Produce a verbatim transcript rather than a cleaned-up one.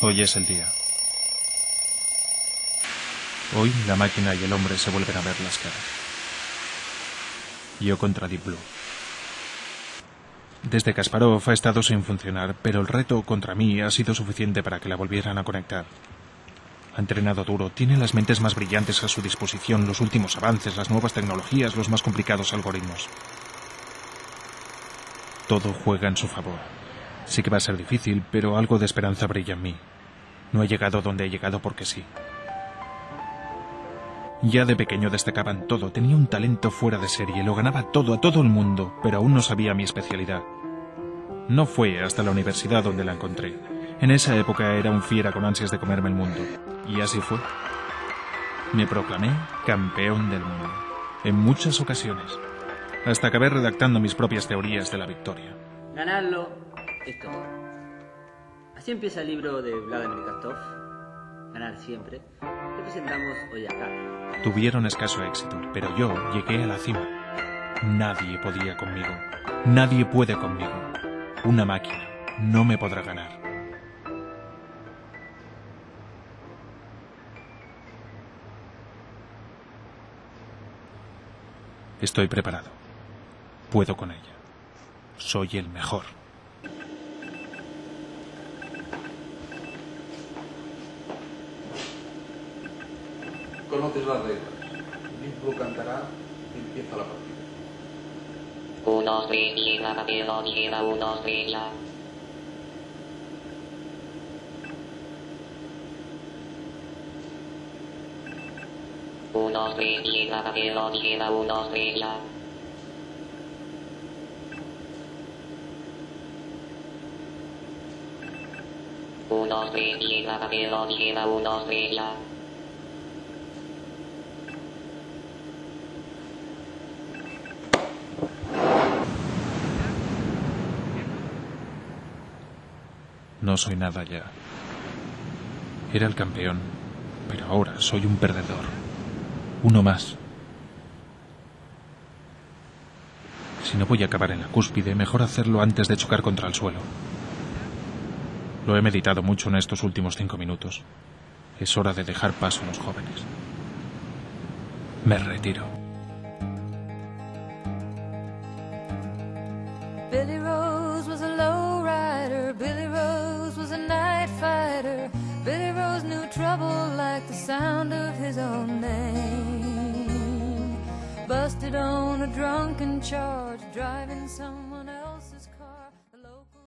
Hoy es el día. Hoy la máquina y el hombre se vuelven a ver las caras. Yo contra Deep Blue. Desde Kasparov ha estado sin funcionar, pero el reto contra mí ha sido suficiente para que la volvieran a conectar. Ha entrenado duro, tiene las mentes más brillantes a su disposición, los últimos avances, las nuevas tecnologías, los más complicados algoritmos. Todo juega en su favor. Sí que va a ser difícil, pero algo de esperanza brilla en mí. No he llegado donde he llegado porque sí. Ya de pequeño destacaba en todo, tenía un talento fuera de serie, lo ganaba todo a todo el mundo, pero aún no sabía mi especialidad. No fue hasta la universidad donde la encontré. En esa época era un fiera con ansias de comerme el mundo, y así fue. Me proclamé campeón del mundo, en muchas ocasiones, hasta acabé redactando mis propias teorías de la victoria. Ganarlo es todo. Así empieza el libro de Vladimir Kastov. Ganar siempre. Te presentamos hoy acá. Tuvieron escaso éxito, pero yo llegué a la cima. Nadie podía conmigo. Nadie puede conmigo. Una máquina no me podrá ganar. Estoy preparado. Puedo con ella. Soy el mejor. Conoces las reglas. Deep Blue cantará y empieza la partida. Uno, tres, llega, campeón, llega, uno, tres, ya. Uno, tres, llega, campeón, llega, uno, tres, ya. Uno, tres, llega, campeón, llega, uno, tres, ya. No soy nada ya. Era el campeón, pero ahora soy un perdedor. Uno más. Si no voy a acabar en la cúspide, mejor hacerlo antes de chocar contra el suelo. Lo he meditado mucho en estos últimos cinco minutos. Es hora de dejar paso a los jóvenes. Me retiro. Billy Rose was a low rider. Billy Rose was a night fighter. Billy Rose knew trouble like the sound of his own name. Busted on a drunken charge, driving some